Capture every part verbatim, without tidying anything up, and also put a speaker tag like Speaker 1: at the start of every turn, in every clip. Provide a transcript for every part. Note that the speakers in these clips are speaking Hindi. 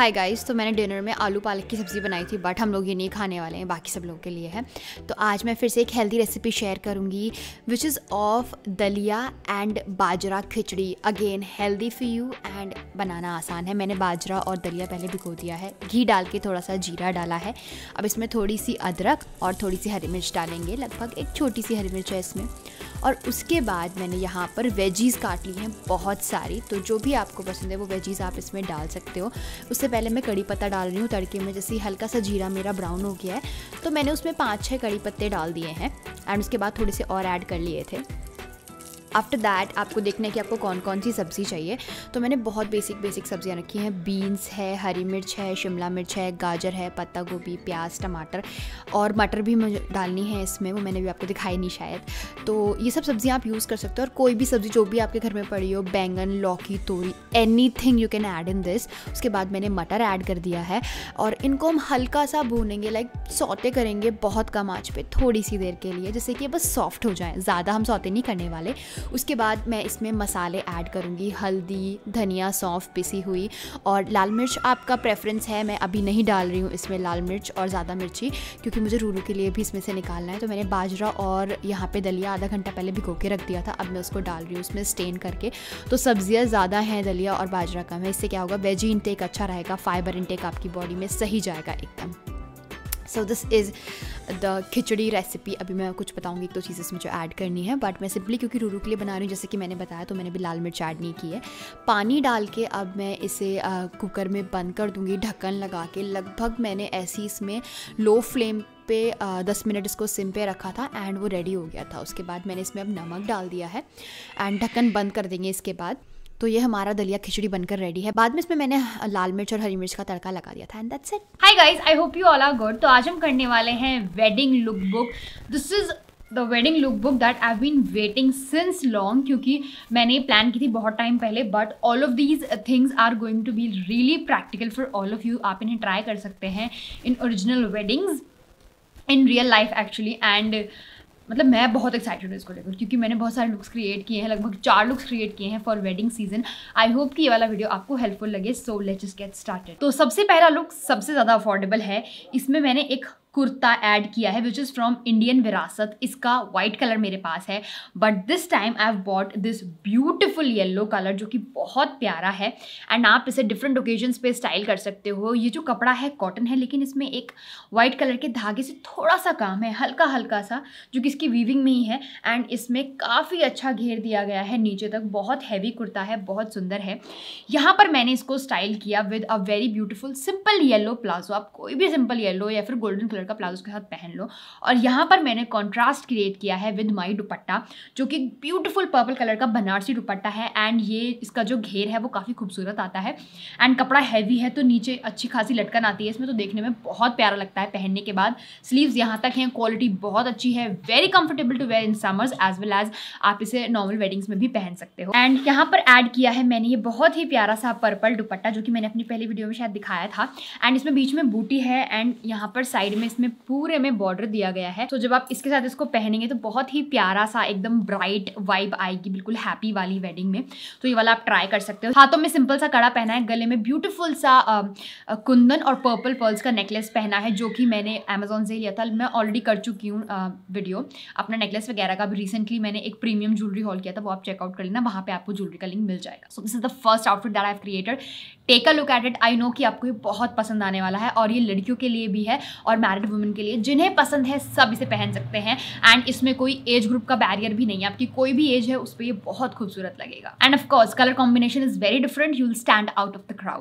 Speaker 1: हाय गाइस, तो मैंने डिनर में आलू पालक की सब्ज़ी बनाई थी, बट हम लोग ये नहीं खाने वाले हैं, बाकी सब लोगों के लिए है। तो आज मैं फिर से एक हेल्दी रेसिपी शेयर करूंगी which is of daliya and bajra khichdi. Again healthy for you and बनाना आसान है। मैंने बाजरा और दलिया पहले भिगो दिया है, घी डाल के थोड़ा सा जीरा डाला है। अब इसमें थोड़ी सी अदरक और थोड़ी सी हरी मिर्च डालेंगे, लगभग एक छोटी सी हरी मिर्च है इसमें। और उसके बाद मैंने यहाँ पर वेजीज़ काट ली हैं बहुत सारी, तो जो भी आपको पसंद है वो वेजीज़ आप इसमें डाल सकते हो। उससे पहले मैं कड़ी पत्ता डाल रही हूँ तड़के में। जैसे हल्का सा जीरा मेरा ब्राउन हो गया है तो मैंने उसमें पाँच छः कड़ी पत्ते डाल दिए हैं एंड उसके बाद थोड़े से और ऐड कर लिए थे। आफ्टर दैट आपको देखना है कि आपको कौन कौन सी सब्ज़ी चाहिए। तो मैंने बहुत बेसिक बेसिक सब्जियां रखी हैं। बीन्स है, हरी मिर्च है, शिमला मिर्च है, गाजर है, पत्ता गोभी, प्याज, टमाटर और मटर भी मुझे डालनी है इसमें, वो मैंने भी आपको दिखाई नहीं शायद। तो ये सब सब्जियां आप यूज़ कर सकते हो, और कोई भी सब्ज़ी जो भी आपके घर में पड़ी हो, बैंगन, लौकी, तोरी, anything you can add in this. उसके बाद मैंने मटर ऐड कर दिया है और इनको हम हल्का सा भूनेंगे, लाइक सौते करेंगे बहुत कम आँच पे थोड़ी सी देर के लिए, जैसे कि बस सॉफ्ट हो जाए। ज़्यादा हम सौते नहीं करने वाले। उसके बाद मैं इसमें मसाले ऐड करूँगी, हल्दी, धनिया, सौंफ पिसी हुई और लाल मिर्च आपका प्रेफरेंस है। मैं अभी नहीं डाल रही हूँ इसमें लाल मिर्च और ज़्यादा मिर्ची, क्योंकि मुझे रूरू के लिए भी इसमें से निकालना है। तो मैंने बाजरा और यहाँ पे दलिया आधा घंटा पहले भिगो के रख दिया था, अब मैं उसको डाल रही हूँ उसमें स्टेन करके। तो सब्जियाँ ज़्यादा हैं, दलिया और बाजरा कम है। इससे क्या होगा, वेजी इंटेक अच्छा रहेगा, फाइबर इंटेक आपकी बॉडी में सही जाएगा एकदम। So this is the khichdi recipe. अभी मैं कुछ बताऊंगी एक दो चीज़ें इसमें जो ऐड करनी है, बट मैं सिंपली क्योंकि रूरू के लिए बना रही हूँ, जैसे कि मैंने बताया, तो मैंने भी लाल मिर्च ऐड नहीं की है। पानी डाल के अब मैं इसे आ, कुकर में बंद कर दूँगी ढक्कन लगा के। लगभग मैंने ऐसी इसमें लो फ्लेम पे आ, दस मिनट इसको सिम पे रखा था एंड वो रेडी हो गया था। उसके बाद मैंने इसमें अब नमक डाल दिया है एंड ढक्कन बंद कर देंगे इसके बाद। तो ये हमारा दलिया खिचड़ी बनकर रेडी है। बाद में इसमें मैंने लाल मिर्च और हरी मिर्च का तड़का लगा दिया था and that's it.
Speaker 2: Hi guys, I hope you all are good. तो आज हम करने वाले हैं wedding look book. This is the wedding look book that I have been waiting since long, क्योंकि मैंने प्लान की थी बहुत टाइम पहले, but all of these things are going to be really practical for all of you. आप इन्हें ट्राई कर सकते हैं in original weddings, in real life actually. And मतलब मैं बहुत एक्साइटेड हूँ इसको लेकर, क्योंकि मैंने बहुत सारे लुक्स क्रिएट किए हैं, लगभग चार लुक्स क्रिएट किए हैं for wedding season. I hope कि ये वाला वीडियो आपको हेल्पफुल लगे। So let's just get started. तो सबसे पहला लुक सबसे ज़्यादा अफोर्डेबल है। इसमें मैंने एक कुर्ता ऐड किया है विच इज़ फ्रॉम इंडियन विरासत। इसका वाइट कलर मेरे पास है, but this time I have bought this beautiful yellow colour जो कि बहुत प्यारा है एंड आप इसे डिफरेंट ओकेजन्स पे स्टाइल कर सकते हो। ये जो कपड़ा है कॉटन है, लेकिन इसमें एक वाइट कलर के धागे से थोड़ा सा काम है, हल्का हल्का सा, जो कि इसकी वीविंग में ही है। एंड इसमें काफ़ी अच्छा घेर दिया गया है नीचे तक। बहुत हैवी कुर्ता है, बहुत सुंदर है। यहाँ पर मैंने इसको स्टाइल किया with a very beautiful simple yellow palazzo. आप कोई भी सिंपल येलो या फिर गोल्डन कलर का प्लाजो के साथ पहन लो। और यहाँ पर मैंने कॉन्ट्रास्ट क्रिएट किया है विद माई दुपट्टा, जो कि ब्यूटीफुल पर्पल कलर का बनारसी दुपट्टा है। एंड ये इसका जो घेर है वो काफ़ी खूबसूरत आता है एंड कपड़ा हैवी है, तो नीचे अच्छी खासी लटकन आती है इसमें, तो देखने में बहुत प्यारा लगता है पहनने के बाद। स्लीव्स यहाँ तक हैं, क्वालिटी बहुत अच्छी है, very comfortable to wear in summers as well as आप इसे नॉर्मल वेडिंग्स में भी पहन सकते हो। एंड यहाँ पर ऐड किया है मैंने ये बहुत ही प्यारा सा पर्पल दुपट्टा, जो कि मैंने अपनी पहली वीडियो में शायद दिखाया था। एंड इसमें बीच में बूटी है एंड यहाँ पर साइड में इसमें पूरे में बॉर्डर दिया गया है। तो जब आप इसके साथ इसको पहनेंगे तो बहुत ही प्यारा सा एकदम ब्राइट वाइब आएगी, बिल्कुल हैप्पी वाली वेडिंग में। तो ये वाला आप ट्राई कर सकते हो। हाथों में सिंपल सा कड़ा पहना है, गले में ब्यूटीफुल सा आ, आ, कुंदन और पर्पल पर्ल्स का नेकलेस पहना है, जो कि मैंने अमेजोन से लिया था। मैं ऑलरेडी कर चुकी हूँ वीडियो अपना नेकलेस वगैरह का भी। रिसेंटली मैंने एक प्रीमियम ज्वेलरी हॉल किया था, वो आप चेकआउट कर लेना, वहाँ पे आपको ज्वेलरी का लिंक मिल जाएगा। So this is the first outfit that I have created. Take a look at it. I know कि आपको ये बहुत पसंद आने वाला है, और ये लड़कियों के लिए भी है और मैरिड वुमेन के लिए, जिन्हें पसंद है सब इसे पहन सकते हैं। एंड इसमें कोई एज ग्रुप का बैरियर भी नहीं है, आपकी कोई भी एज है उस पर ये बहुत खूबसूरत लगेगा। And of course colour combination is very different, you will stand out of the crowd.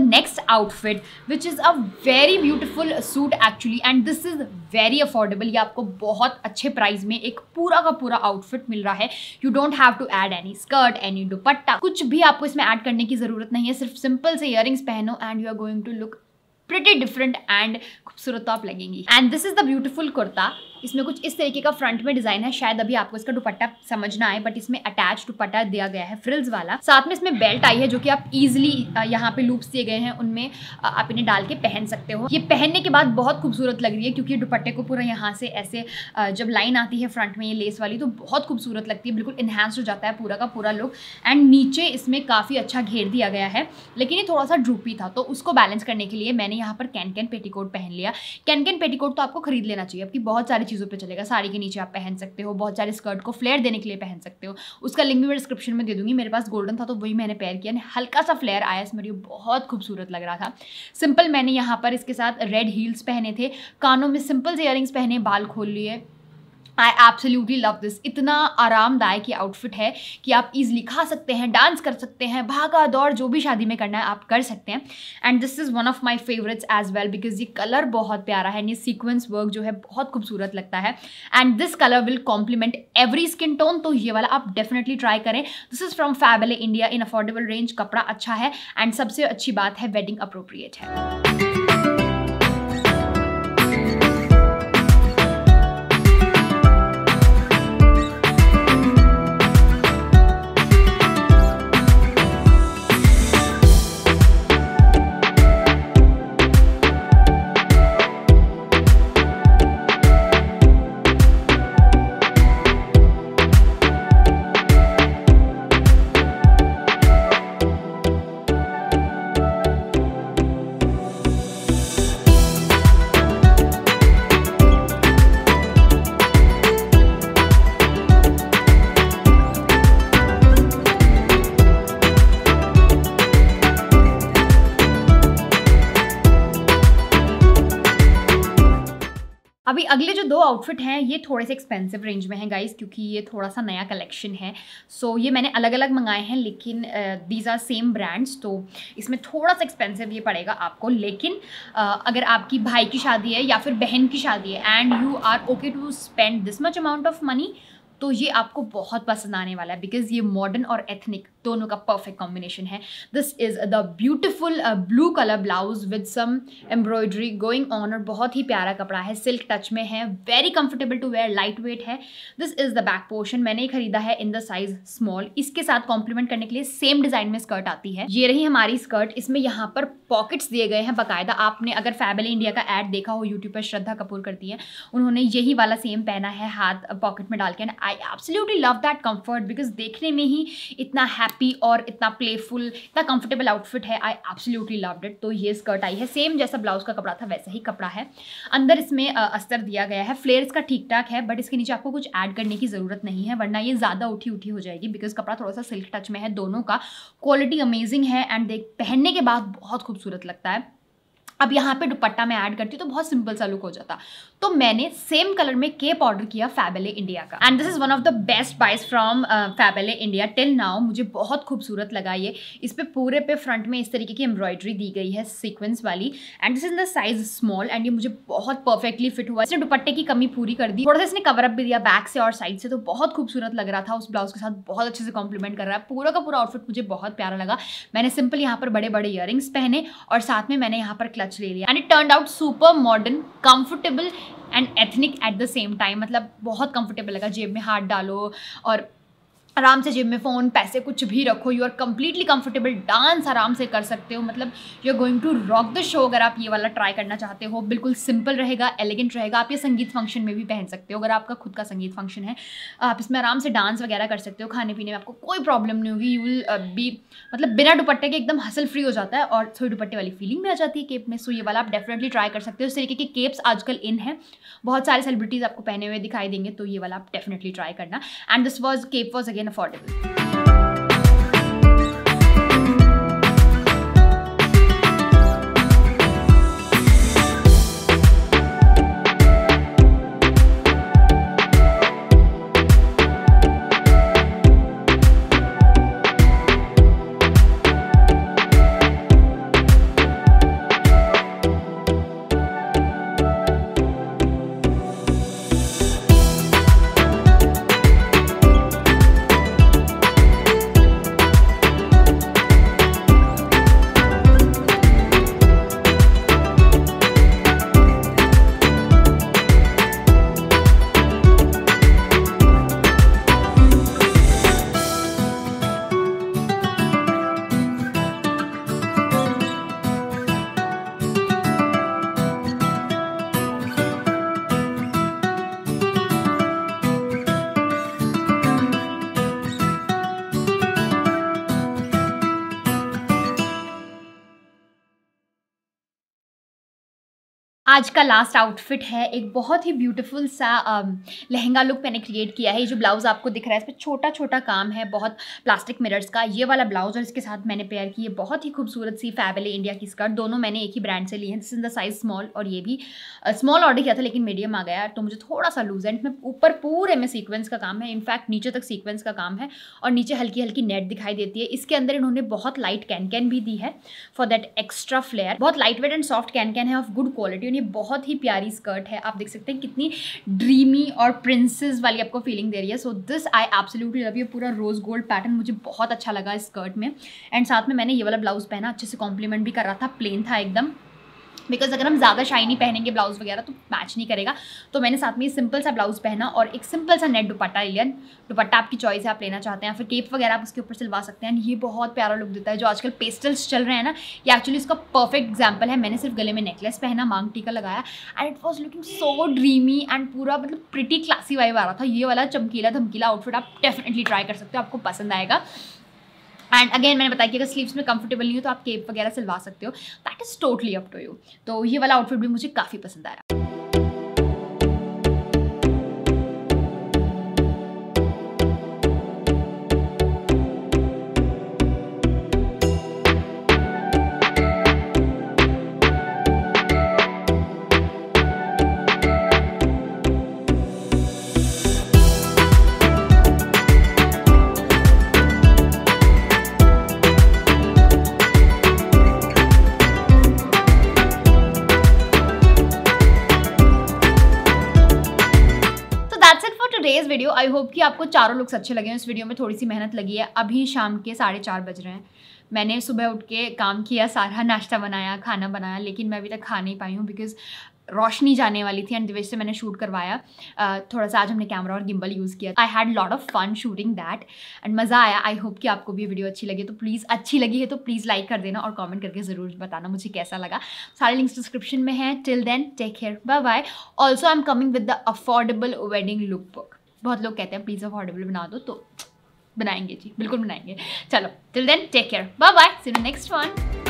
Speaker 2: Next outfit which is a very beautiful suit actually, and this is very affordable. ये आपको बहुत अच्छे प्राइस में एक पूरा का पूरा आउटफिट मिल रहा है। You don't have to add any skirt, any dupatta, कुछ भी आपको इसमें ऐड करने की ज़रूरत नहीं है। सिर्फ सिंपल से इयरिंग्स पहनो and you are going to look pretty different and खूबसूरत तो आप लगेंगी। And this is the beautiful kurta. इसमें कुछ इस तरीके का फ्रंट में डिजाइन है, शायद अभी आपको इसका दुपट्टा समझ ना आए, बट इसमें अटैच दुपट्टा दिया गया है फ्रिल्स वाला। साथ में इसमें बेल्ट आई है जो कि आप इजीली यहाँ पे लूप्स दिए गए हैं, उनमें आप इन्हें डाल के पहन सकते हो। ये पहनने के बाद बहुत खूबसूरत लग रही है क्योंकि दुपट्टे को पूरा यहाँ से ऐसे जब लाइन आती है फ्रंट में ये लेस वाली तो बहुत खूबसूरत लगती है, बिल्कुल इन्हांस हो जाता है पूरा का पूरा लुक। एंड नीचे इसमें काफ़ी अच्छा घेर दिया गया है, लेकिन ये थोड़ा सा ड्रूपी था, तो उसको बैलेंस करने के लिए मैंने यहाँ पर कैन कैन पेटीकोट पहन लिया। कैन कैन पेटीकोट तो आपको खरीद लेना चाहिए, आपकी बहुत सारी चीज़ों पे चलेगा। साड़ी के नीचे आप पहन सकते हो, बहुत सारे स्कर्ट को फ्लेयर देने के लिए पहन सकते हो। उसका लिंक भी मैं डिस्क्रिप्शन में दे दूंगी। मेरे पास गोल्डन था तो वही मैंने पेयर किया, हल्का सा फ्लेयर आया इसमें, ये बहुत खूबसूरत लग रहा था। सिंपल मैंने यहाँ पर इसके साथ रेड हील्स पहने थे, कानों में सिंपल से इयरिंग्स पहने, बाल खोल लिए। I absolutely love this. इतना आरामदायक ये आउटफिट है कि आप इजीली खा सकते हैं, डांस कर सकते हैं, भागा दौड़ जो भी शादी में करना है आप कर सकते हैं। And this is one of my favourites as well because ये कलर बहुत प्यारा है, ये सीक्वेंस वर्क जो है बहुत खूबसूरत लगता है। And this colour will complement every skin tone, तो ये वाला आप डेफिनेटली ट्राई करें। This is from FabAlley India in affordable range. कपड़ा अच्छा है एंड सबसे अच्छी बात है वेडिंग अप्रोप्रिएट है। अभी अगले जो दो आउटफिट हैं ये थोड़े से एक्सपेंसिव रेंज में हैं गाइस, क्योंकि ये थोड़ा सा नया कलेक्शन है। सो so, ये मैंने अलग अलग मंगाए हैं, लेकिन दीज आर सेम ब्रांड्स, तो इसमें थोड़ा सा एक्सपेंसिव ये पड़ेगा आपको। लेकिन uh, अगर आपकी भाई की शादी है या फिर बहन की शादी है and you are okay to spend this much amount of money, तो ये आपको बहुत पसंद आने वाला है बिकॉज ये मॉडर्न और एथनिक दोनों का परफेक्ट कॉम्बिनेशन है। This is the beautiful blue colour blouse with some embroidery going on, और बहुत ही प्यारा कपड़ा है, सिल्क टच में है, very comfortable to wear, light weight है। This is the back portion, मैंने खरीदा है इन द साइज स्मॉल। इसके साथ कॉम्प्लीमेंट करने के लिए सेम डिजाइन में स्कर्ट आती है। ये रही हमारी स्कर्ट, इसमें यहाँ पर पॉकेट्स दिए गए हैं बाकायदा। आपने अगर फैबले इंडिया का एड देखा हो यूट्यूब पर, श्रद्धा कपूर करती है, उन्होंने यही वाला सेम पहना है हाथ पॉकेट में डाल के। I absolutely love that comfort because देखने में ही इतना हैप्पी और इतना प्लेफुल, इतना कंफर्टेबल आउटफिट है। I absolutely loved it. तो ये स्कर्ट आई है, सेम जैसा ब्लाउज का कपड़ा था वैसा ही कपड़ा है। अंदर इसमें अस्तर दिया गया है, फ्लेयर इसका ठीक ठाक है, बट इसके नीचे आपको कुछ ऐड करने की ज़रूरत नहीं है, वरना ये ज़्यादा उठी उठी हो जाएगी बिकॉज कपड़ा थोड़ा सा सिल्क टच में है। दोनों का क्वालिटी अमेजिंग है एंड देख पहनने के बाद बहुत खूबसूरत लगता है। अब यहाँ पे दुपट्टा में ऐड करती तो बहुत सिंपल सा लुक हो जाता, तो मैंने सेम कलर में केप ऑर्डर किया फैबले इंडिया का। And this is one of the best buys from FabAlley India till now. मुझे बहुत खूबसूरत लगा ये। इस पे पूरे पे फ्रंट में इस तरीके की एम्ब्रॉयडरी दी गई है सीक्वेंस वाली, and this is the size small, and ये मुझे बहुत परफेक्टली फिट हुआ। इसने दुपट्टे की कमी पूरी कर दी, थोड़ा सा इसने कवर अप भी दिया बैक से और साइड से, तो बहुत खूबसूरत लग रहा था। उस ब्लाउज के साथ बहुत अच्छे से कॉम्प्लीमेंट कर रहा है। पूरा का पूरा आउटफिट मुझे बहुत प्यारा लगा। मैंने सिंपल यहाँ पर बड़े बड़े इयरिंग्स पहने और साथ में मैंने यहाँ पर क्लच ले लिया, and it turned out super modern, comfortable and ethnic at the same time. मतलब बहुत कंफर्टेबल लगा, जेब में हाथ डालो और आराम से जेब में फ़ोन, पैसे कुछ भी रखो, you are completely comfortable, dance आराम से कर सकते हो। मतलब you are going to rock the show अगर आप ये वाला ट्राई करना चाहते हो। बिल्कुल सिंपल रहेगा, एलिगेंट रहेगा। आप ये संगीत फंक्शन में भी पहन सकते हो, अगर आपका खुद का संगीत फंक्शन है आप इसमें आराम से डांस वगैरह कर सकते हो। खाने पीने में आपको कोई प्रॉब्लम नहीं होगी। यू विल बी मतलब बिना दुपट्टे के एकदम हसल फ्री हो जाता है और थोड़ी दुपट्टे वाली फीलिंग भी आ जाती है केप में। सो ये वाला आप डेफिनेटली ट्राई कर सकते हो। इस तरीके के केप्स आजकल इन है, बहुत सारे सेलिब्रिटीज़ आपको पहने हुए दिखाई देंगे, तो ये वाला आप डेफिनेटली ट्राई करना। And this was cape was again affordable. आज का लास्ट आउटफिट है एक बहुत ही ब्यूटीफुल सा लहंगा लुक मैंने क्रिएट किया है। ये जो ब्लाउज़ आपको दिख रहा है इस पर छोटा छोटा काम है, बहुत प्लास्टिक मिरर्स का। ये वाला ब्लाउज और इसके साथ मैंने पेयर की है बहुत ही खूबसूरत सी फैबले इंडिया की स्कर्ट। दोनों मैंने एक ही ब्रांड से ली है। This in the size small, और ये भी स्मॉल ऑर्डर किया था लेकिन मीडियम आ गया तो मुझे थोड़ा सा लूज है। इसमें ऊपर पूरे में सीक्वेंस का काम है, इनफैक्ट नीचे तक सीक्वेंस का काम है और नीचे हल्की हल्की नेट दिखाई देती है। इसके अंदर इन्होंने बहुत लाइट कैन कैन भी दी है फॉर दैट एक्स्ट्रा फ्लेयर। बहुत light weight and soft can can है ऑफ गुड क्वालिटी और ये बहुत ही प्यारी स्कर्ट है। आप देख सकते हैं कितनी ड्रीमी और प्रिंसेस वाली आपको फीलिंग दे रही है। So this I absolutely love. ये पूरा रोज गोल्ड पैटर्न मुझे बहुत अच्छा लगा इस स्कर्ट में। एंड साथ में मैंने ये वाला ब्लाउज पहना, अच्छे से कॉम्प्लीमेंट भी कर रहा था, प्लेन था एकदम, बिकॉज अगर हम ज़्यादा शाइनी पहनेंगे ब्लाउज वगैरह तो मैच नहीं करेगा। तो मैंने साथ में ये सिंपल सा ब्लाउज पहना और एक सिंपल सा नेट दुपट्टा लिया। दुपट्टा आपकी चॉइस है, आप लेना चाहते हैं, फिर केप वगैरह आप उसके ऊपर सिलवा सकते हैं। ये बहुत प्यारा लुक देता है। जो आजकल पेस्टल्स चल रहे हैं ना, ये एक्चुअली इसका परफेक्ट एग्जाम्पल है। मैंने सिर्फ गले में नेकलेस पहना, मांग टीका लगाया and it was looking so dreamy and पूरा मतलब प्रिटी क्लासी वाइब आ रहा था। ये वाला चमकीला धमकीला आउटफिट आप डेफिनेटली ट्राई कर सकते हो, आपको पसंद आएगा। एंड अगेन मैंने बताया कि अगर स्लीव्स में कंफर्टेबल नहीं हो तो आप केप वगैरह सिलवा सकते हो, that is totally up to you. तो ये वाला आउटफिट भी मुझे काफ़ी पसंद आया। टुडेज वीडियो, आई होप कि आपको चारों लुक्स अच्छे लगे हैं। इस वीडियो में थोड़ी सी मेहनत लगी है। अभी शाम के साढ़े चार बज रहे हैं। मैंने सुबह उठ के काम किया, सारा नाश्ता बनाया, खाना बनाया, लेकिन मैं अभी तक खा नहीं पाई हूँ बिकॉज रोशनी जाने वाली थी एंड वजह से मैंने शूट करवाया। uh, थोड़ा सा आज हमने कैमरा और गिम्बल यूज़ किया। I had lot of fun shooting that and मज़ा आया। आई होप कि आपको भी वीडियो अच्छी लगी। तो प्लीज़ अच्छी लगी है तो प्लीज़ लाइक कर देना और कमेंट करके ज़रूर बताना मुझे कैसा लगा। सारे लिंक्स डिस्क्रिप्शन में हैं। Till then take care, bye bye. Also I am coming with the affordable wedding look book. बहुत लोग कहते हैं प्लीज़ अफोर्डेबल बना दो, तो बनाएंगे जी, बिल्कुल बनाएंगे। चलो till then take care, bye bye, see you next one.